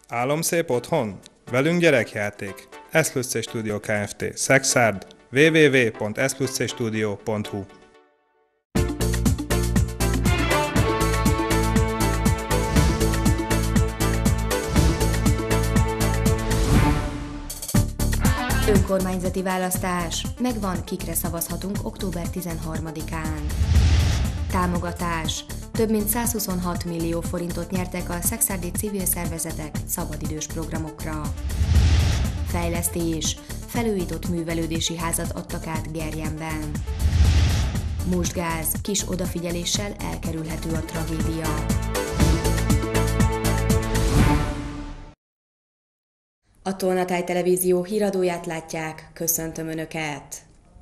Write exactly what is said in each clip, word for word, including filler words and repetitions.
Álomszép otthon? Velünk gyerekjáték. S plusz C Studio Kft. Szexárd. double-u double-u double-u pont s plusz c studio pont hu Önkormányzati választás. Megvan, kikre szavazhatunk október tizenharmadikán. Támogatás. Több mint százhuszonhat millió forintot nyertek a szexárdi civil szervezetek szabadidős programokra. Fejlesztés. Felújított művelődési házat adtak át Gerjenben. Mustgáz. Kis odafigyeléssel elkerülhető a tragédia. A Tolnatáj Televízió híradóját látják, köszöntöm Önöket!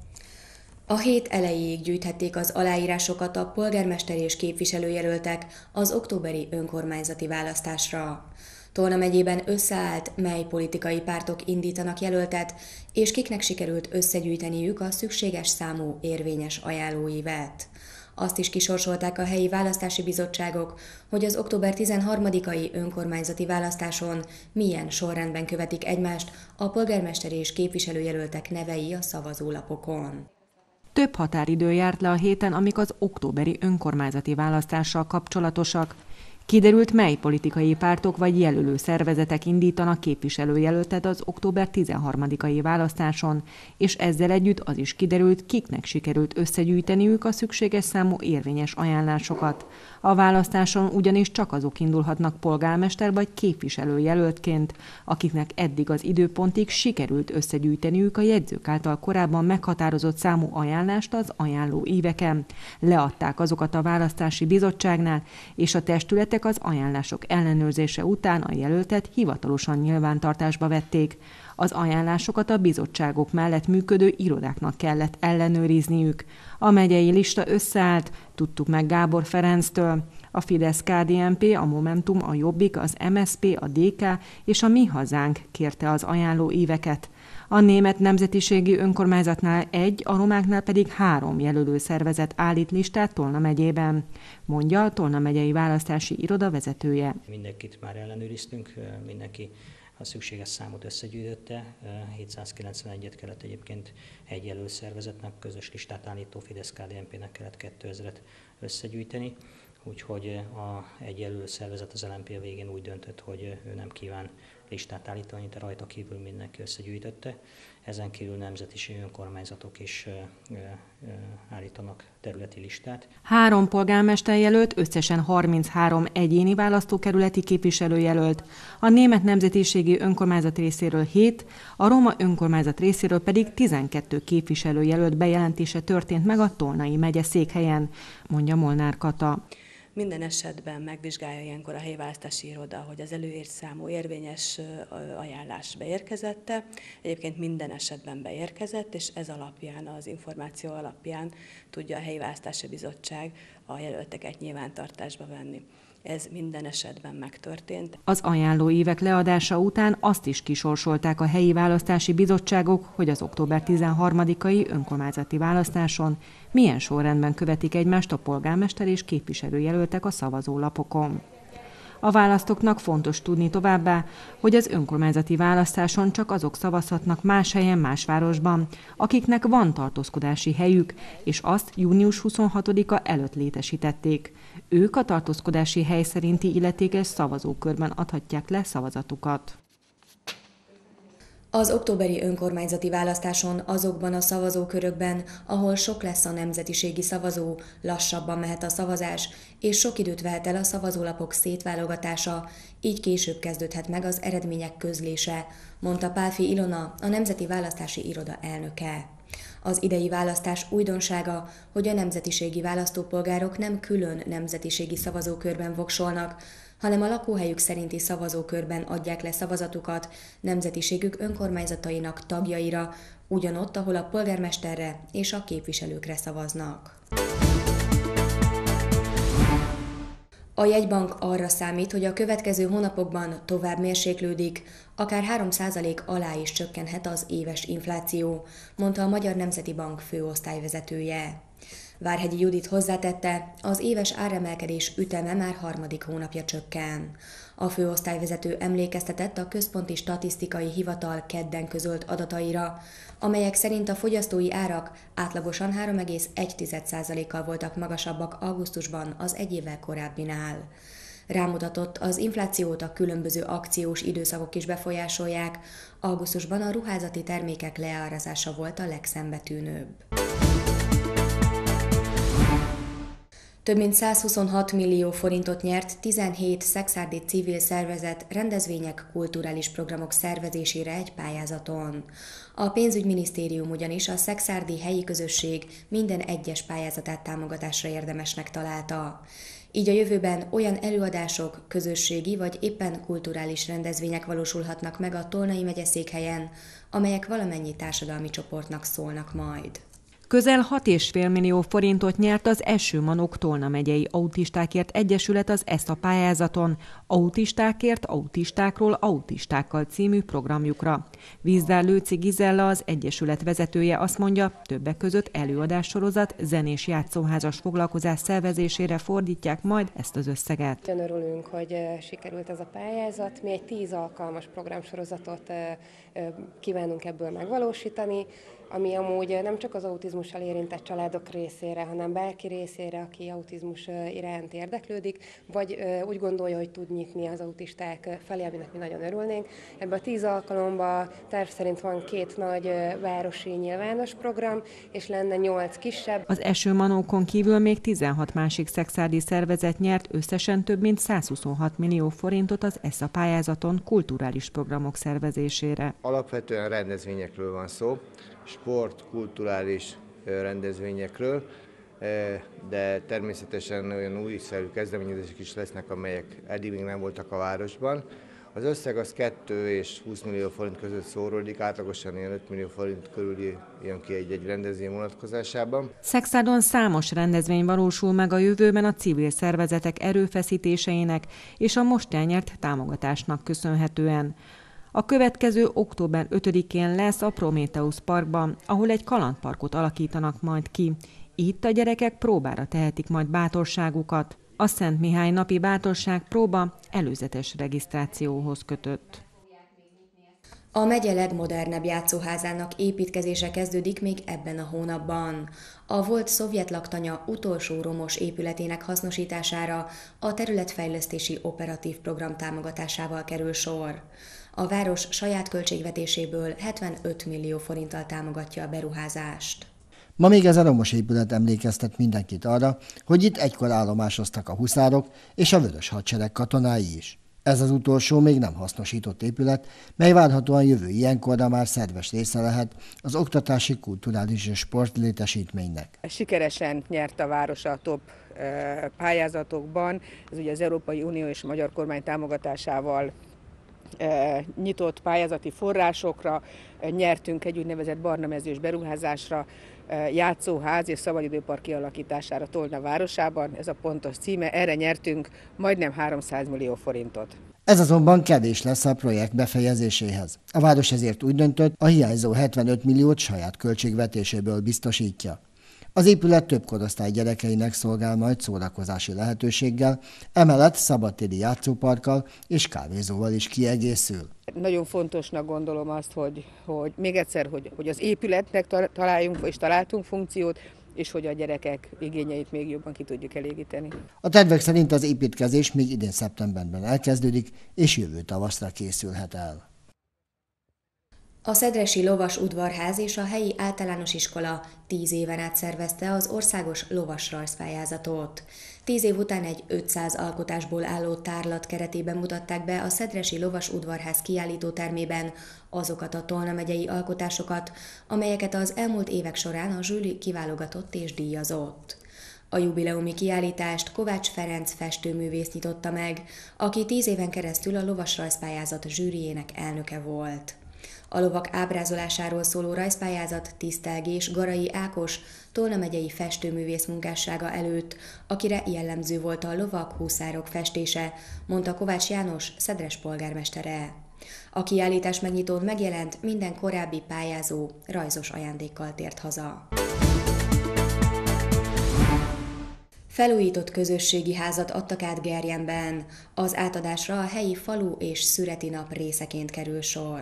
A hét elejéig gyűjthették az aláírásokat a polgármester és képviselőjelöltek az októberi önkormányzati választásra. Tolna megyében összeállt, mely politikai pártok indítanak jelöltet, és kiknek sikerült összegyűjteniük a szükséges számú érvényes ajánlóívet. Azt is kisorsolták a helyi választási bizottságok, hogy az október tizenharmadikai önkormányzati választáson milyen sorrendben követik egymást a polgármester és képviselőjelöltek nevei a szavazólapokon. Több határidő járt le a héten, amik az októberi önkormányzati választással kapcsolatosak. Kiderült, mely politikai pártok vagy jelölő szervezetek indítanak képviselőjelöltet az október tizenharmadikai választáson, és ezzel együtt az is kiderült, kiknek sikerült összegyűjteniük a szükséges számú érvényes ajánlásokat. A választáson ugyanis csak azok indulhatnak polgármester vagy képviselőjelöltként, akiknek eddig az időpontig sikerült összegyűjteniük a jegyzők által korábban meghatározott számú ajánlást az ajánló íveken. Leadták azokat a választási bizottságnál, és a testületek az ajánlások ellenőrzése után a jelöltet hivatalosan nyilvántartásba vették. Az ajánlásokat a bizottságok mellett működő irodáknak kellett ellenőrizniük. A megyei lista összeállt, tudtuk meg Gábor Ferenctől. A Fidesz-ká dé en pé, a Momentum, a Jobbik, az em es zé pé, a dé ká és a Mi Hazánk kérte az ajánló íveket. A német nemzetiségi önkormányzatnál egy, a romáknál pedig három jelölő szervezet állít listát Tolna megyében, mondja a Tolna megyei választási iroda vezetője. Mindenkit már ellenőriztünk, mindenki a szükséges számot összegyűjtötte, hétszázkilencvenegyet kellett egyébként egy jelölő szervezetnek, közös listát állító Fidesz-ká dé en pének kellett kétezret összegyűjteni, úgyhogy a egy jelölő szervezet az el em pé a végén úgy döntött, hogy ő nem kíván listát állítani, de rajta kívül mindenki összegyűjtötte. Ezen kívül nemzetiségi önkormányzatok is ö, ö, állítanak területi listát. Három polgármester jelölt, összesen harminchárom egyéni választókerületi képviselőjelölt, a német nemzetiségi önkormányzat részéről hét, a roma önkormányzat részéről pedig tizenkettő képviselőjelölt bejelentése történt meg a Tolnai megye székhelyen, mondja Molnár Kata. Minden esetben megvizsgálja ilyenkor a helyi választási iroda, hogy az előírt számú érvényes ajánlás beérkezette. Egyébként minden esetben beérkezett, és ez alapján, az információ alapján tudja a helyi választási bizottság a jelölteket nyilvántartásba venni. Ez minden esetben megtörtént. Az ajánlóívek leadása után azt is kisorsolták a helyi választási bizottságok, hogy az október tizenharmadikai önkormányzati választáson milyen sorrendben követik egymást a polgármester és képviselőjelöltek a szavazólapokon. A választóknak fontos tudni továbbá, hogy az önkormányzati választáson csak azok szavazhatnak más helyen, más városban, akiknek van tartózkodási helyük, és azt június huszonhatodika előtt létesítették. Ők a tartózkodási hely szerinti illetékes szavazókörben adhatják le szavazatukat. Az októberi önkormányzati választáson azokban a szavazókörökben, ahol sok lesz a nemzetiségi szavazó, lassabban mehet a szavazás, és sok időt vehet el a szavazólapok szétválogatása, így később kezdődhet meg az eredmények közlése, mondta Pálfi Ilona, a Nemzeti Választási Iroda elnöke. Az idei választás újdonsága, hogy a nemzetiségi választópolgárok nem külön nemzetiségi szavazókörben voksolnak, hanem a lakóhelyük szerinti szavazókörben adják le szavazatukat nemzetiségük önkormányzatainak tagjaira, ugyanott, ahol a polgármesterre és a képviselőkre szavaznak. A jegybank arra számít, hogy a következő hónapokban tovább mérséklődik, akár három százalék alá is csökkenhet az éves infláció, mondta a Magyar Nemzeti Bank főosztályvezetője. Várhegyi Judit hozzátette, az éves áremelkedés üteme már harmadik hónapja csökken. A főosztályvezető emlékeztetett a Központi Statisztikai Hivatal kedden közölt adataira, amelyek szerint a fogyasztói árak átlagosan három egész egy százalékkal voltak magasabbak augusztusban az egy évvel korábbinál. Rámutatott, az inflációt a különböző akciós időszakok is befolyásolják, augusztusban a ruházati termékek leárazása volt a legszembetűnőbb. Több mint százhuszonhat millió forintot nyert tizenhét szekszárdi civil szervezet rendezvények, kulturális programok szervezésére egy pályázaton. A pénzügyminisztérium ugyanis a szekszárdi helyi közösség minden egyes pályázatát támogatásra érdemesnek találta. Így a jövőben olyan előadások, közösségi vagy éppen kulturális rendezvények valósulhatnak meg a Tolnai megyeszékhelyen, amelyek valamennyi társadalmi csoportnak szólnak majd. Közel hat egész öt millió forintot nyert az Eső Manók Tolna megyei Autistákért Egyesület az ESZA pályázaton, Autistákért, autistákról, autistákkal című programjukra. Vízdár Lőci Gizella, az Egyesület vezetője azt mondja, többek között előadássorozat, zenés játszóházas foglalkozás szervezésére fordítják majd ezt az összeget. Nagyon örülünk, hogy sikerült ez a pályázat. Mi egy tíz alkalmas programsorozatot kívánunk ebből megvalósítani, ami amúgy nem csak az autizmussal érintett családok részére, hanem bárki részére, aki autizmus iránt érdeklődik, vagy úgy gondolja, hogy tud nyitni az autisták felé, aminek mi nagyon örülnénk. Ebben a tíz alkalomban terv szerint van két nagy városi nyilvános program, és lenne nyolc kisebb. Az Eső Manókon kívül még tizenhat másik szekszárdi szervezet nyert összesen több mint százhuszonhat millió forintot az ESZA pályázaton kulturális programok szervezésére. Alapvetően rendezvényekről van szó, sport, kulturális rendezvényekről, de természetesen olyan újszerű kezdeményezések is lesznek, amelyek eddig még nem voltak a városban. Az összeg az kettő és húsz millió forint között szóródik, átlagosan ilyen öt millió forint körül jön ki egy-egy rendezvény vonatkozásában. Szekszárdon számos rendezvény valósul meg a jövőben a civil szervezetek erőfeszítéseinek és a most elnyert támogatásnak köszönhetően. A következő október ötödikén lesz a Prométheusz Parkban, ahol egy kalandparkot alakítanak majd ki. Itt a gyerekek próbára tehetik majd bátorságukat. A Szent Mihály napi bátorság próba előzetes regisztrációhoz kötött. A megye legmodernebb játszóházának építkezése kezdődik még ebben a hónapban. A volt szovjet laktanya utolsó romos épületének hasznosítására a területfejlesztési operatív program támogatásával kerül sor. A város saját költségvetéséből hetvenöt millió forinttal támogatja a beruházást. Ma még ez a romos épület emlékeztet mindenkit arra, hogy itt egykor állomásoztak a huszárok és a Vörös Hadsereg katonái is. Ez az utolsó még nem hasznosított épület, mely várhatóan jövő ilyenkorra már szerves része lehet az oktatási, kulturális és sportlétesítménynek. Sikeresen nyert a város a top pályázatokban, ez ugye az Európai Unió és a magyar kormány támogatásával nyitott pályázati forrásokra, nyertünk egy úgynevezett barnamezős beruházásra, játszóház és szabadidőpark kialakítására Tolna városában, ez a pontos címe, erre nyertünk majdnem háromszáz millió forintot. Ez azonban kevés lesz a projekt befejezéséhez. A város ezért úgy döntött, a hiányzó hetvenöt milliót saját költségvetéséből biztosítja. Az épület több korosztály gyerekeinek szolgál majd szórakozási lehetőséggel, emellett szabadtéri játszóparkkal és kávézóval is kiegészül. Nagyon fontosnak gondolom azt, hogy, hogy még egyszer, hogy, hogy az épületnek találjunk és találtunk funkciót, és hogy a gyerekek igényeit még jobban ki tudjuk elégíteni. A tervek szerint az építkezés még idén szeptemberben elkezdődik, és jövő tavaszra készülhet el. A Szedresi Lovas Udvarház és a helyi általános iskola tíz éven át szervezte az országos lovasrajzpályázatot. Tíz év után egy ötszáz alkotásból álló tárlat keretében mutatták be a Szedresi Lovas Udvarház kiállítótermében azokat a Tolna megyei alkotásokat, amelyeket az elmúlt évek során a zsűri kiválogatott és díjazott. A jubileumi kiállítást Kovács Ferenc festőművész nyitotta meg, aki tíz éven keresztül a lovasrajzpályázat zsűriének elnöke volt. A lovak ábrázolásáról szóló rajzpályázat tisztelgés Garai Ákos, Tolna megyei festőművész munkássága előtt, akire jellemző volt a lovak, huszárok festése, mondta Kovács János, Szedres polgármestere. A kiállítás megnyitón megjelent, minden korábbi pályázó rajzos ajándékkal tért haza. Felújított közösségi házat adtak át Gerjenben. Az átadásra a helyi falu és szüreti nap részeként kerül sor.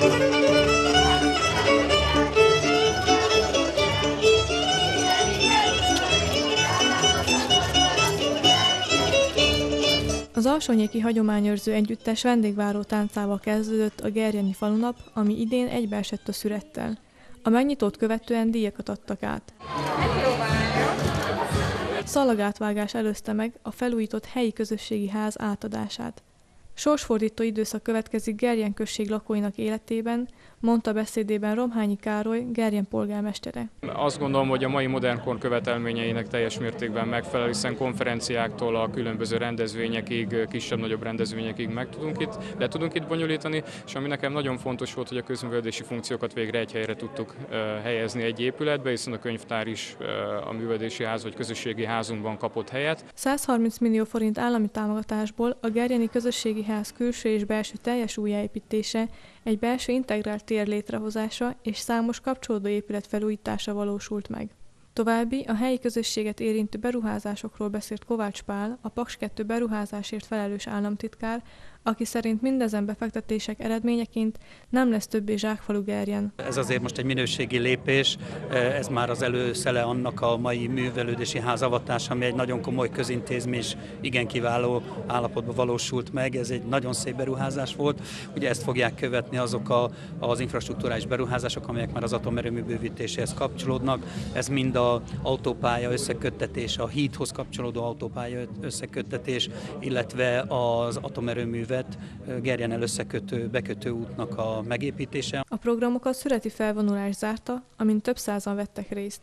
Az Alsónyéki Hagyományőrző Együttes vendégváró táncával kezdődött a gerjeni falunap, ami idén egybeesett a szürettel. A megnyitót követően díjakat adtak át. Szalagátvágás előzte meg a felújított helyi közösségi ház átadását. Sorsfordító időszak következik Gerjen község lakóinak életében, mondta beszédében Romhányi Károly, Gerjen polgármestere. Azt gondolom, hogy a mai modern kor követelményeinek teljes mértékben megfelel, hiszen konferenciáktól a különböző rendezvényekig, kisebb-nagyobb rendezvényekig meg tudunk itt, le tudunk itt bonyolítani, és ami nekem nagyon fontos volt, hogy a közművelődési funkciókat végre egy helyre tudtuk helyezni egy épületbe, hiszen a könyvtár is a művelődési ház vagy közösségi házunkban kapott helyet. százharminc millió forint állami támogatásból a gerjeni közösségi ház külső és belső teljes újjáépítése, egy belső integrált tér létrehozása és számos kapcsolódó épület felújítása valósult meg. További a helyi közösséget érintő beruházásokról beszélt Kovács Pál, a Paks kettő beruházásért felelős államtitkár, aki szerint mindezen befektetések eredményeként nem lesz többé zsákfalu Gerjen. Ez azért most egy minőségi lépés, ez már az előszele annak a mai művelődési ház avatása, ami egy nagyon komoly közintézmény és igen kiváló állapotban valósult meg. Ez egy nagyon szép beruházás volt. Ugye ezt fogják követni azok a, az infrastruktúrális beruházások, amelyek már az atomerőmű bővítéséhez kapcsolódnak. Ez mind az autópálya összeköttetés, a hídhoz kapcsolódó autópálya összeköttetés, illetve az atomerőmű Gerjennel összekötő, bekötő útnak a megépítése. A programokat szüreti felvonulás zárta, amin több százan vettek részt.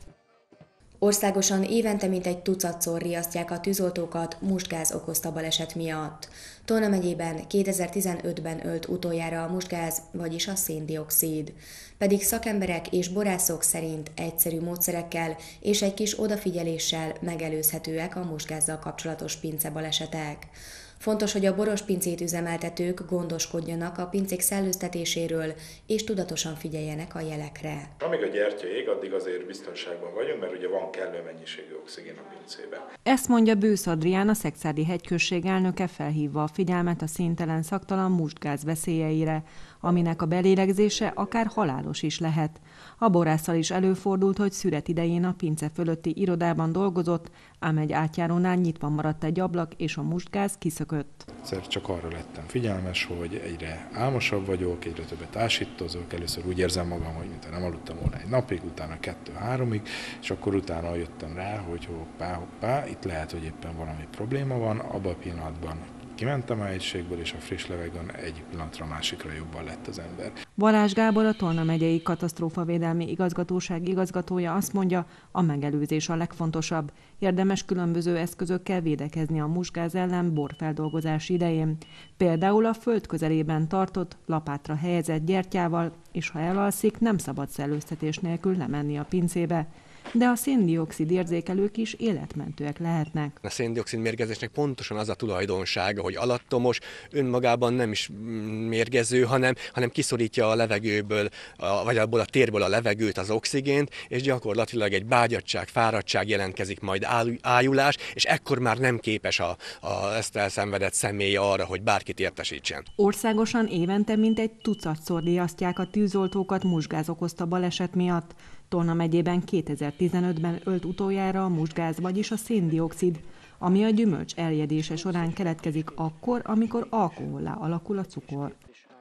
Országosan évente mintegy tucatszor riasztják a tűzoltókat mustgáz okozta baleset miatt. Tolna megyében kétezer-tizenötben ölt utoljára a mustgáz, vagyis a széndioxid. Pedig szakemberek és borászok szerint egyszerű módszerekkel és egy kis odafigyeléssel megelőzhetőek a mustgázzal kapcsolatos pincebalesetek. Fontos, hogy a borospincét üzemeltetők gondoskodjanak a pincék szellőztetéséről, és tudatosan figyeljenek a jelekre. Amíg a gyertya ég, addig azért biztonságban vagyunk, mert ugye van kellő mennyiségű oxigén a pincében. Ezt mondja Bősz Adrián, a Szekszárdi hegyközség elnöke, felhívva a figyelmet a színtelen szaktalan mustgáz veszélyeire, aminek a belélegzése akár halálos is lehet. A borásszal is előfordult, hogy szüret idején a pince fölötti irodában dolgozott, ám egy átjárónál nyitva maradt egy ablak, és a mustgáz kiszökött. Egyszer csak arra lettem figyelmes, hogy egyre álmosabb vagyok, egyre többet ásítozok, először úgy érzem magam, hogy mintha nem aludtam volna egy napig, utána kettő-háromig, és akkor utána jöttem rá, hogy hoppá, hoppá, itt lehet, hogy éppen valami probléma van, abban a pillanatban kimentem a helyiségből, és a friss levegőn egyik pillanatra a másikra jobban lett az ember. Balázs Gábor, a Tolna megyei katasztrófavédelmi igazgatóság igazgatója azt mondja, a megelőzés a legfontosabb. Érdemes különböző eszközökkel védekezni a mustgáz ellen borfeldolgozás idején. Például a föld közelében tartott, lapátra helyezett gyertyával, és ha elalszik, nem szabad szellőztetés nélkül lemenni a pincébe. De a széndioxid érzékelők is életmentőek lehetnek. A széndioxid mérgezésnek pontosan az a tulajdonsága, hogy alattomos, önmagában nem is mérgező, hanem, hanem kiszorítja a levegőből, a, vagy abból a térből a levegőt, az oxigént, és gyakorlatilag egy bágyadtság, fáradtság jelentkezik, majd ájulás, és ekkor már nem képes a, a, ezt elszenvedett személy arra, hogy bárkit értesítsen. Országosan évente mintegy tucatszor riasztják a tűzoltókat mustgáz okozta baleset miatt. Tolna megyében kétezer-tizenötben ölt utoljára a mustgáz, vagyis a széndioxid, ami a gyümölcs eljedése során keletkezik akkor, amikor alkohollá alakul a cukor.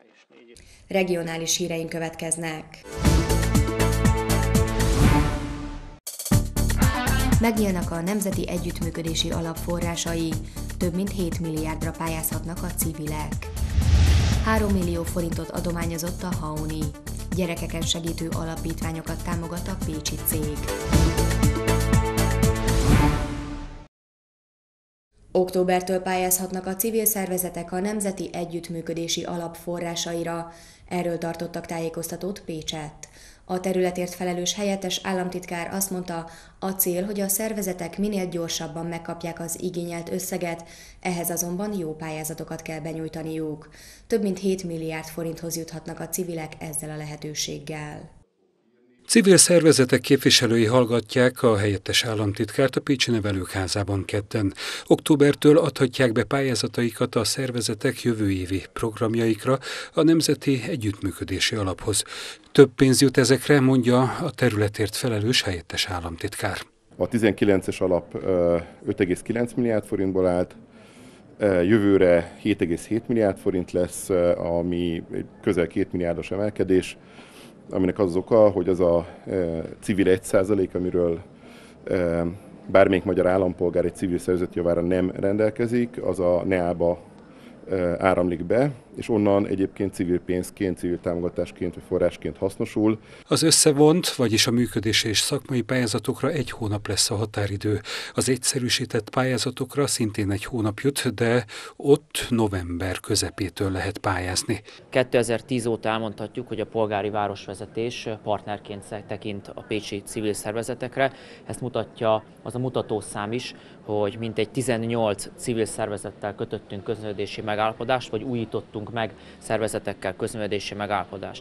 Regionális híreink következnek. Megnyílnak a Nemzeti Együttműködési Alap forrásai, több mint hét milliárdra pályázhatnak a civilek. három millió forintot adományozott a Haoni. Gyerekeken segítő alapítványokat támogat a pécsi cég. Októbertől pályázhatnak a civil szervezetek a Nemzeti Együttműködési Alap forrásaira. Erről tartottak tájékoztatót Pécsett. A területért felelős helyettes államtitkár azt mondta, a cél, hogy a szervezetek minél gyorsabban megkapják az igényelt összeget, ehhez azonban jó pályázatokat kell benyújtaniuk. Több mint hét milliárd forinthoz juthatnak a civilek ezzel a lehetőséggel. Civil szervezetek képviselői hallgatják a helyettes államtitkárt a Pécsi Nevelők Házában kedden. Októbertől adhatják be pályázataikat a szervezetek jövő évi programjaikra a Nemzeti Együttműködési Alaphoz. Több pénz jut ezekre, mondja a területért felelős helyettes államtitkár. A tizenkilences alap öt egész kilenc milliárd forintból állt, jövőre hét egész hét milliárd forint lesz, ami egy közel két milliárdos emelkedés, aminek az az oka, hogy az a civil egy százalék, amiről bármelyik magyar állampolgár egy civil szervezet javára nem rendelkezik, az a en e á-ba áramlik be, és onnan egyébként civil pénzként, civil támogatásként vagy forrásként hasznosul. Az összevont, vagyis a működési és szakmai pályázatokra egy hónap lesz a határidő. Az egyszerűsített pályázatokra szintén egy hónap jut, de ott november közepétől lehet pályázni. kétezer-tíz óta elmondhatjuk, hogy a polgári városvezetés partnerként tekint a pécsi civil szervezetekre. Ezt mutatja az a mutatószám is, hogy mintegy tizennyolc civil szervezettel kötöttünk közműködési megállapodást, vagy újítottunk meg szervezetekkel közműködési megállapodást.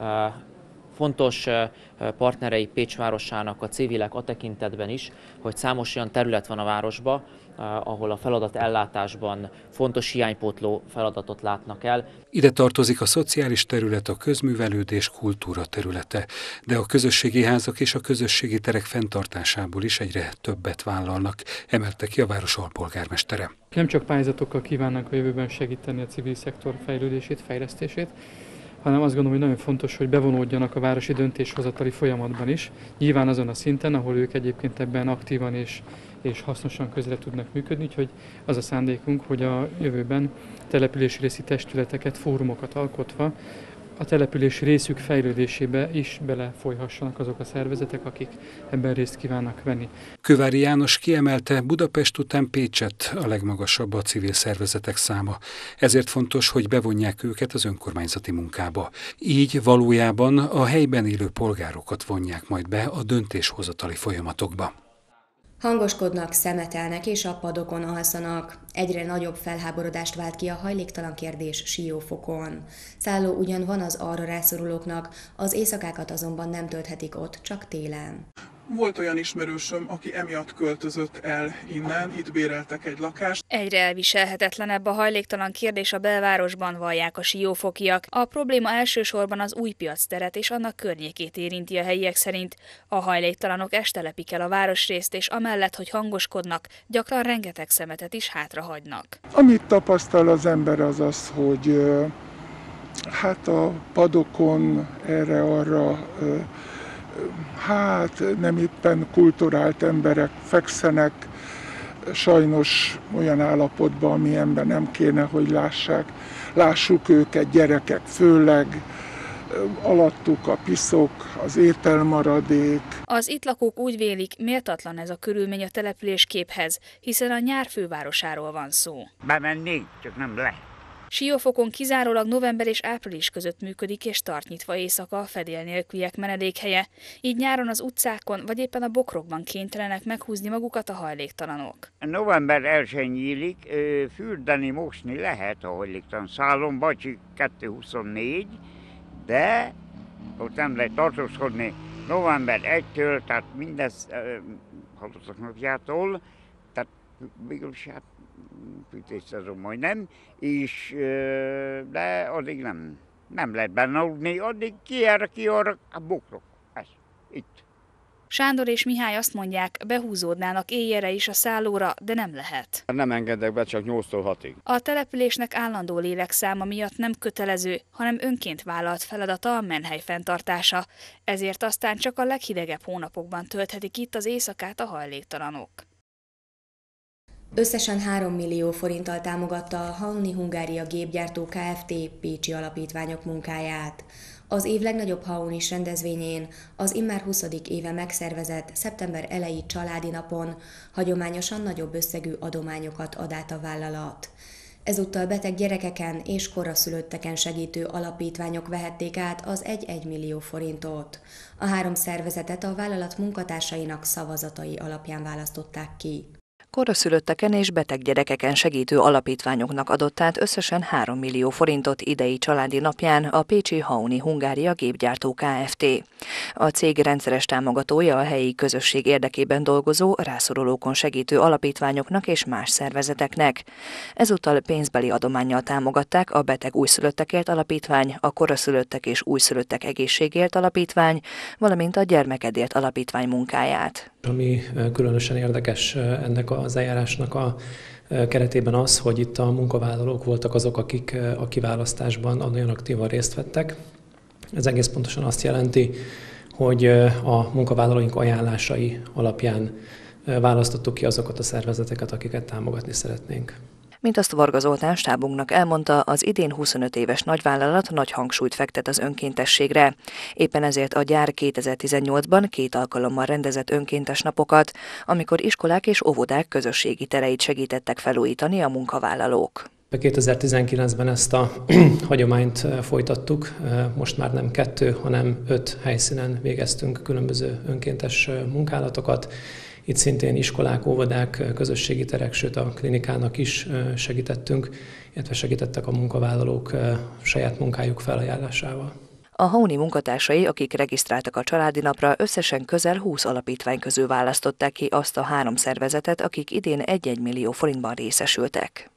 Fontos partnerei Pécs városának a civilek a tekintetben is, hogy számos olyan terület van a városban, ahol a feladat ellátásban fontos hiánypótló feladatot látnak el. Ide tartozik a szociális terület, a közművelődés, kultúra területe, de a közösségi házak és a közösségi terek fenntartásából is egyre többet vállalnak, emelte ki a város alpolgármestere. Nem csak pályázatokkal kívánnak a jövőben segíteni a civil szektor fejlődését, fejlesztését, hanem azt gondolom, hogy nagyon fontos, hogy bevonódjanak a városi döntéshozatali folyamatban is, nyilván azon a szinten, ahol ők egyébként ebben aktívan és, és hasznosan közre tudnak működni, úgyhogy az a szándékunk, hogy a jövőben települési részi testületeket, fórumokat alkotva a települési részük fejlődésébe is belefolyhassanak azok a szervezetek, akik ebben részt kívánnak venni. Kővári János kiemelte, Budapest után Pécset a legmagasabb a civil szervezetek száma. Ezért fontos, hogy bevonják őket az önkormányzati munkába. Így valójában a helyben élő polgárokat vonják majd be a döntéshozatali folyamatokba. Hangoskodnak, szemetelnek és a padokon alszanak. Egyre nagyobb felháborodást vált ki a hajléktalan kérdés Siófokon. Szálló ugyan van az arra rászorulóknak, az éjszakákat azonban nem tölthetik ott, csak télen. Volt olyan ismerősöm, aki emiatt költözött el innen, itt béreltek egy lakást. Egyre elviselhetetlenebb a hajléktalan kérdés a belvárosban, vallják a siófokiak. A probléma elsősorban az Újpiac teret és annak környékét érinti a helyiek szerint. A hajléktalanok estelepik el a városrészt, és amellett, hogy hangoskodnak, gyakran rengeteg szemetet is hátrahagynak. Amit tapasztal az ember az az, hogy hát a padokon erre-arra hát nem éppen kulturált emberek fekszenek, sajnos olyan állapotban, amilyenben nem kéne, hogy lássák. Lássuk őket, gyerekek főleg, alattuk a piszok, az ételmaradék. Az itt lakók úgy vélik, méltatlan ez a körülmény a településképhez, hiszen a nyár fővárosáról van szó. Bemennék, csak nem lehet. Siófokon kizárólag november és április között működik és tart nyitva éjszaka a fedél nélküliek menedékhelye, így nyáron az utcákon vagy éppen a bokrokban kénytelenek meghúzni magukat a hajléktalanok. November elsején nyílik, fürdeni, mosni lehet a hajléktalan szállon, Bacsi kettő huszonnégy, de ott nem lehet tartózkodni november elsejétől, tehát mindez halottak napjától, tehát mégis hát fűtésszezon majdnem, és de addig nem, nem lehet benne aludni, addig ki erre, ki arra, a bokrok, ez, itt. Sándor és Mihály azt mondják, behúzódnának éjjelre is a szállóra, de nem lehet. Nem engedek be, csak nyolctól hatig. A településnek állandó lélekszáma miatt nem kötelező, hanem önként vállalt feladata a menhely fenntartása. Ezért aztán csak a leghidegebb hónapokban tölthetik itt az éjszakát a hajléktalanok. Összesen három millió forinttal támogatta a Hanni Hungária Gépgyártó Kft. Pécsi alapítványok munkáját. Az év legnagyobb haunis rendezvényén, az immár huszadik éve megszervezett szeptember eleji családi napon hagyományosan nagyobb összegű adományokat ad át a vállalat. Ezúttal beteg gyerekeken és korraszülötteken segítő alapítványok vehették át az egy-egy millió forintot. A három szervezetet a vállalat munkatársainak szavazatai alapján választották ki. koraszülötteken és beteg gyerekeken segítő alapítványoknak adott át összesen három millió forintot idei családi napján a pécsi Hauni Hungária Gépgyártó Kft. A cég rendszeres támogatója a helyi közösség érdekében dolgozó, rászorulókon segítő alapítványoknak és más szervezeteknek. Ezúttal pénzbeli adománnyal támogatták a Beteg Újszülöttekért Alapítvány, a Koraszülöttek és Újszülöttek Egészségért Alapítvány, valamint a Gyermekedért Alapítvány munkáját. Ami különösen érdekes ennek az eljárásnak a keretében az, hogy itt a munkavállalók voltak azok, akik a kiválasztásban nagyon aktívan részt vettek. Ez egész pontosan azt jelenti, hogy a munkavállalóink ajánlásai alapján választottuk ki azokat a szervezeteket, akiket támogatni szeretnénk. Mint azt Varga Zoltán stábunknak elmondta, az idén huszonöt éves nagyvállalat nagy hangsúlyt fektet az önkéntességre. Éppen ezért a gyár kétezer-tizennyolcban két alkalommal rendezett önkéntes napokat, amikor iskolák és óvodák közösségi tereit segítettek felújítani a munkavállalók. kétezer-tizenkilencben ezt a hagyományt folytattuk, most már nem kettő, hanem öt helyszínen végeztünk különböző önkéntes munkálatokat. Itt szintén iskolák, óvodák, közösségi terek, sőt a klinikának is segítettünk, illetve segítettek a munkavállalók saját munkájuk felajánlásával. A Hauni munkatársai, akik regisztráltak a családi napra, összesen közel húsz alapítvány közül választották ki azt a három szervezetet, akik idén egy-egy millió forintban részesültek.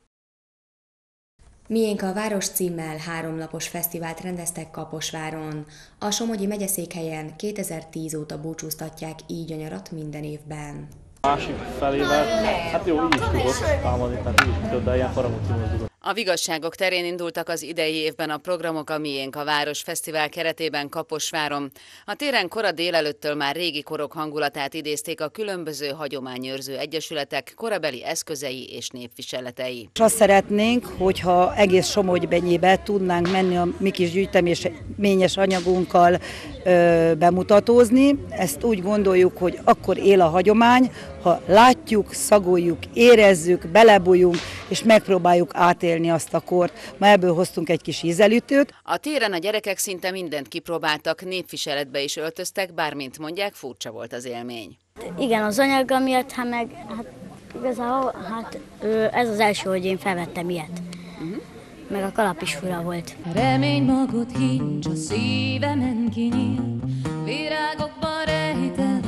Miénk a város címmel háromnapos fesztivált rendeztek Kaposváron. A Somogyi megyeszékhelyen kétezer-tíz óta búcsúztatják így a nyarat minden évben. Másik felével, hát jó, így is tudott támadni, tehát így is tudott, de ilyen faramot kimozdulott. A Vigasságok terén indultak az idei évben a programok a Miénk a város fesztivál keretében Kaposváron. A téren kora délelőttől már régi korok hangulatát idézték a különböző hagyományőrző egyesületek korabeli eszközei és népviseletei. Azt szeretnénk, hogyha egész Somogy-megyébe tudnánk menni a mi kis gyűjteményes anyagunkkal ö, bemutatózni. Ezt úgy gondoljuk, hogy akkor él a hagyomány, ha látjuk, szagoljuk, érezzük, belebújunk, és megpróbáljuk átélni azt a kort. Ma ebből hoztunk egy kis ízelütőt. A téren a gyerekek szinte mindent kipróbáltak, népviseletbe is öltöztek, bármint mondják, furcsa volt az élmény. Igen, az anyaga miatt, hát meg hát igazából hát, ez az első, hogy én felvettem ilyet. Uh-huh. Meg a kalap is fura volt. Remény magot kincs, a szívemen kinyíl, virágokban rejtelek.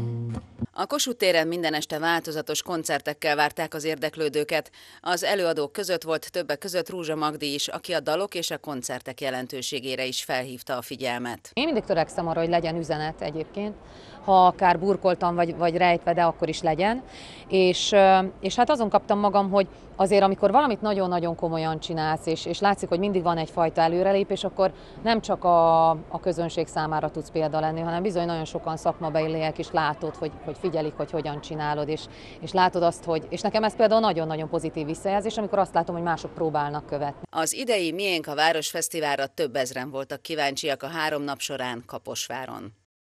A Kossuth téren minden este változatos koncertekkel várták az érdeklődőket. Az előadók között volt többek között Rúzsa Magdi is, aki a dalok és a koncertek jelentőségére is felhívta a figyelmet. Én mindig törekszem arra, hogy legyen üzenet egyébként, ha akár burkoltan vagy, vagy rejtve, de akkor is legyen. És, és hát azon kaptam magam, hogy azért amikor valamit nagyon-nagyon komolyan csinálsz, és, és látszik, hogy mindig van egyfajta előrelépés, akkor nem csak a, a közönség számára tudsz példa lenni, hanem bizony nagyon sokan szakmabeliek is látod, hogy, hogy figyelik, hogy hogyan csinálod, és, és látod azt, hogy... És nekem ez például nagyon-nagyon pozitív visszajelzés, amikor azt látom, hogy mások próbálnak követni. Az idei Miénk a város fesztiválra több ezren voltak kíváncsiak a három nap során Kaposváron.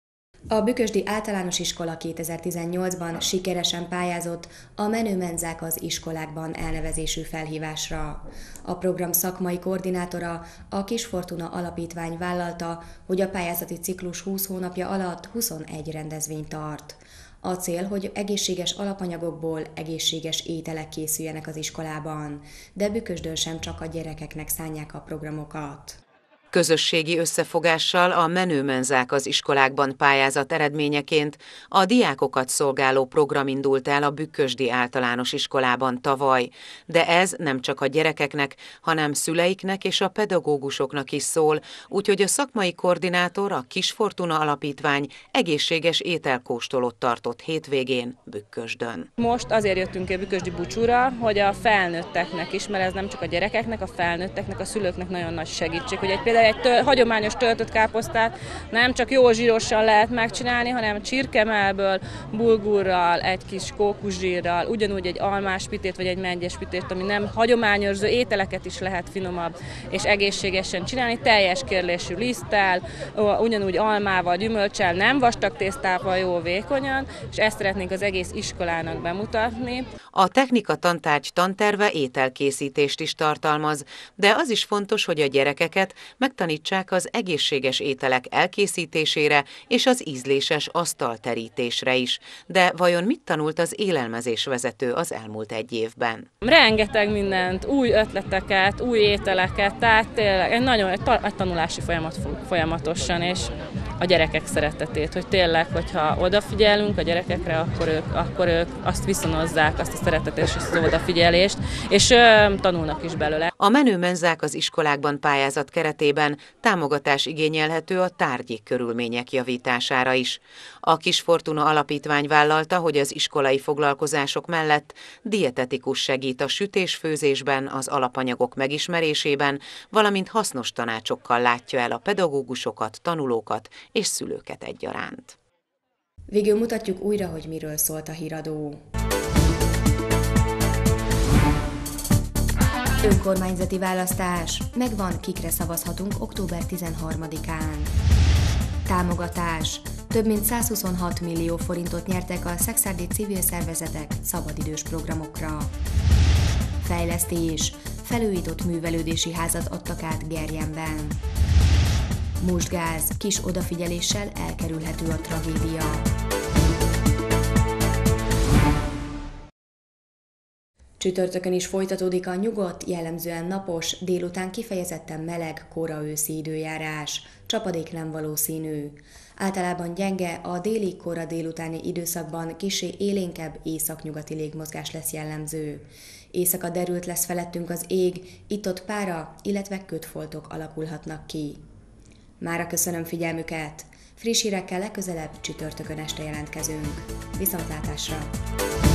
A Bükkösdi Általános Iskola kétezer-tizennyolcban sikeresen pályázott a Menő Menzák az iskolákban elnevezésű felhívásra. A program szakmai koordinátora, a Kis Fortuna Alapítvány vállalta, hogy a pályázati ciklus húsz hónapja alatt huszonegy rendezvényt tart. A cél, hogy egészséges alapanyagokból egészséges ételek készüljenek az iskolában, de Bükkösdön sem csak a gyerekeknek szánják a programokat. Közösségi összefogással a Menő Menzák az iskolákban pályázat eredményeként a diákokat szolgáló program indult el a Bükkösdi Általános Iskolában tavaly, de ez nem csak a gyerekeknek, hanem szüleiknek és a pedagógusoknak is szól, úgyhogy a szakmai koordinátor, a Kis Fortuna Alapítvány egészséges ételkóstolót tartott hétvégén Bükkösdön. Most azért jöttünk ki a bükkösdi búcsúra, hogy a felnőtteknek is, mert ez nem csak a gyerekeknek, a felnőtteknek, a szülőknek nagyon nagy segítség, hogy egy például egy tör, hagyományos töltött káposztát nem csak jó zsírossal lehet megcsinálni, hanem csirkemelből, bulgurral, egy kis kókuszsírral, ugyanúgy egy almás pitét vagy egy meggyes pitét, ami nem hagyományőrző ételeket is lehet finomabb és egészségesen csinálni, teljes kérlésű liszttel, ugyanúgy almával, gyümölccsel, nem vastag tésztával, jó vékonyan, és ezt szeretnénk az egész iskolának bemutatni. A technika tantárgy tanterve ételkészítést is tartalmaz, de az is fontos, hogy a gyerekeket meg megtanítsák az egészséges ételek elkészítésére és az ízléses asztalterítésre is. De vajon mit tanult az élelmezés vezető az elmúlt egy évben? Rengeteg mindent, új ötleteket, új ételeket, tehát tényleg egy nagyon egy, ta, egy tanulási folyamat folyamatosan, és a gyerekek szeretetét, hogy tényleg, hogyha odafigyelünk a gyerekekre, akkor ők, akkor ők azt viszonozzák, azt a szeretetet és azt az odafigyelést, és ö, tanulnak is belőle. A menőmenzák az iskolákban pályázat keretében támogatás igényelhető a tárgyi körülmények javítására is. A Kis Fortuna Alapítvány vállalta, hogy az iskolai foglalkozások mellett dietetikus segít a sütés-főzésben, az alapanyagok megismerésében, valamint hasznos tanácsokkal látja el a pedagógusokat, tanulókat és szülőket egyaránt. Végül mutatjuk újra, hogy miről szólt a híradó. Önkormányzati választás. Megvan, kikre szavazhatunk október tizenharmadikán. Támogatás. Több mint százhuszonhat millió forintot nyertek a szekszárdi civil szervezetek szabadidős programokra. Fejlesztés. Felújított művelődési házat adtak át Gerjenben. Mustgáz. Kis odafigyeléssel elkerülhető a tragédia. Csütörtökön is folytatódik a nyugodt, jellemzően napos, délután kifejezetten meleg, kora őszi időjárás. Csapadék nem valószínű. Általában gyenge, a déli kora délutáni időszakban kissé élénkebb északnyugati légmozgás lesz jellemző. Éjszaka derült lesz felettünk az ég, itt-ott pára, illetve kötfoltok alakulhatnak ki. Mára köszönöm figyelmüket! Friss hírekkel legközelebb csütörtökön este jelentkezünk. Viszontlátásra!